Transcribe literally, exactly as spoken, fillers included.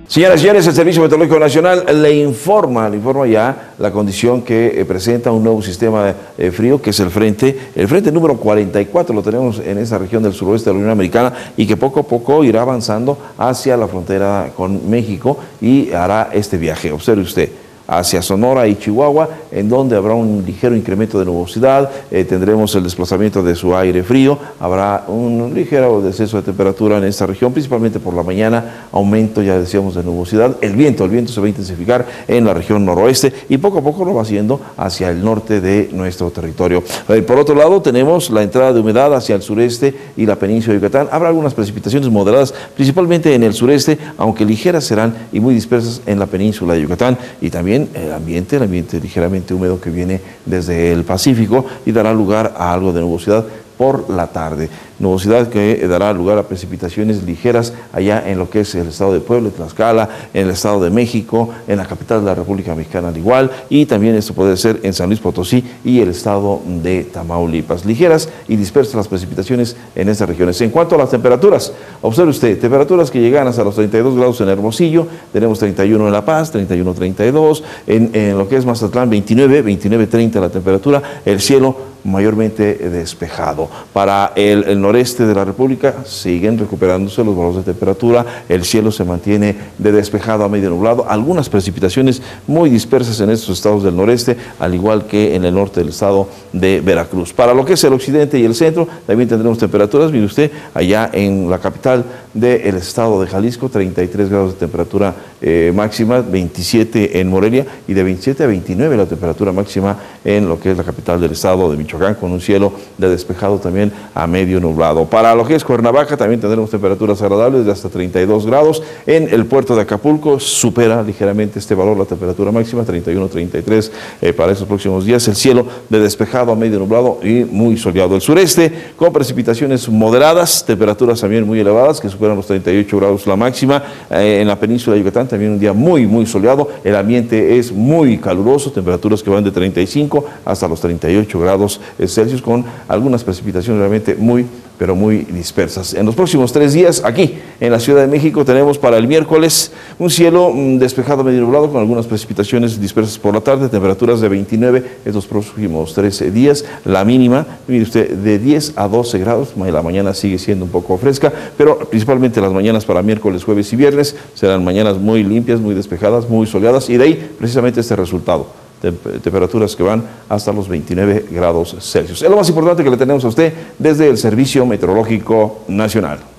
Señoras y señores, el Servicio Meteorológico Nacional le informa, le informa ya la condición que eh, presenta un nuevo sistema eh, frío, que es el frente, el frente número cuarenta y cuatro, lo tenemos en esa región del suroeste de la Unión Americana y que poco a poco irá avanzando hacia la frontera con México y hará este viaje. Observe usted, hacia Sonora y Chihuahua, en donde habrá un ligero incremento de nubosidad, eh, tendremos el desplazamiento de su aire frío, habrá un ligero descenso de temperatura en esta región, principalmente por la mañana, aumento, ya decíamos, de nubosidad, el viento, el viento se va a intensificar en la región noroeste y poco a poco lo va haciendo hacia el norte de nuestro territorio. Eh, por otro lado, tenemos la entrada de humedad hacia el sureste y la península de Yucatán, habrá algunas precipitaciones moderadas, principalmente en el sureste, aunque ligeras serán y muy dispersas en la península de Yucatán, y también el ambiente, el ambiente ligeramente húmedo que viene desde el Pacífico y dará lugar a algo de nubosidad por la tarde. Nubosidad que dará lugar a precipitaciones ligeras allá en lo que es el estado de Puebla, Tlaxcala, en el estado de México, en la capital de la República Mexicana al igual, y también esto puede ser en San Luis Potosí y el estado de Tamaulipas. Ligeras y dispersas las precipitaciones en estas regiones. En cuanto a las temperaturas, observe usted, temperaturas que llegan hasta los treinta y dos grados en Hermosillo, tenemos treinta y uno en La Paz, treinta y uno, treinta y dos, en, en lo que es Mazatlán veintinueve, veintinueve, treinta la temperatura, el cielo mayormente despejado. Para el, el noreste de la República siguen recuperándose los valores de temperatura, el cielo se mantiene de despejado a medio nublado, algunas precipitaciones muy dispersas en estos estados del noreste, al igual que en el norte del estado de Veracruz. Para lo que es el occidente y el centro, también tendremos temperaturas, mire usted, allá en la capital del estado de Jalisco, treinta y tres grados de temperatura eh, máxima, veintisiete en Morelia y de veintisiete a veintinueve la temperatura máxima en lo que es la capital del estado de Michoacán, Michoacán, con un cielo de despejado también a medio nublado. Para lo que es Cuernavaca también tendremos temperaturas agradables de hasta treinta y dos grados. En el puerto de Acapulco supera ligeramente este valor la temperatura máxima, treinta y uno, treinta y tres eh, para estos próximos días. El cielo de despejado a medio nublado y muy soleado. El sureste con precipitaciones moderadas, temperaturas también muy elevadas que superan los treinta y ocho grados la máxima. Eh, en la península de Yucatán también un día muy muy soleado. El ambiente es muy caluroso, temperaturas que van de treinta y cinco hasta los treinta y ocho grados Celsius, con algunas precipitaciones realmente muy, pero muy dispersas. En los próximos tres días, aquí en la Ciudad de México, tenemos para el miércoles un cielo mmm, despejado medio nublado, con algunas precipitaciones dispersas por la tarde, temperaturas de veintinueve estos próximos trece días, la mínima, mire usted, de diez a doce grados, la mañana sigue siendo un poco fresca, pero principalmente las mañanas para miércoles, jueves y viernes serán mañanas muy limpias, muy despejadas, muy soleadas, y de ahí precisamente este resultado. Temperaturas que van hasta los veintinueve grados Celsius. Es lo más importante que le tenemos a usted desde el Servicio Meteorológico Nacional.